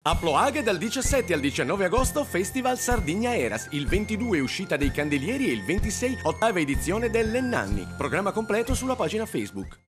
A Ploaghe dal 17 al 19 agosto Festival Sardigna Eras, il 22 uscita dei Candelieri e il 26 ottava edizione dell'Ennanni. Programma completo sulla pagina Facebook.